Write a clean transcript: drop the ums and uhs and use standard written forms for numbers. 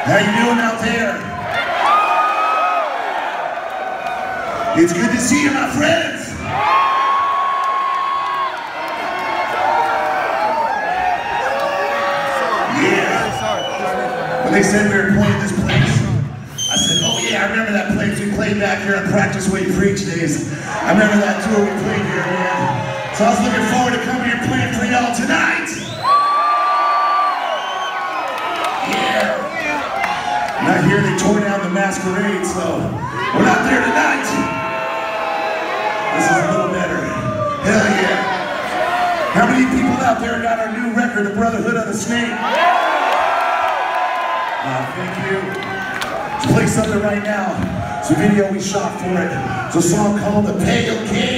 How you doing out there? It's good to see you, my friends. Yeah. When they said we were playing this place, I said, oh yeah, I remember that place we played back here on Practice What You Preach days. I remember that tour we played here, man. So I was looking forward to coming here playing for y'all tonight. Not here, they tore down the Masquerade, so we're not there tonight. This is a little better. Hell yeah. How many people out there got our new record, The Brotherhood of the Snake? Thank you. Let's play something right now. It's a video we shot for it. It's a song called The Pale King.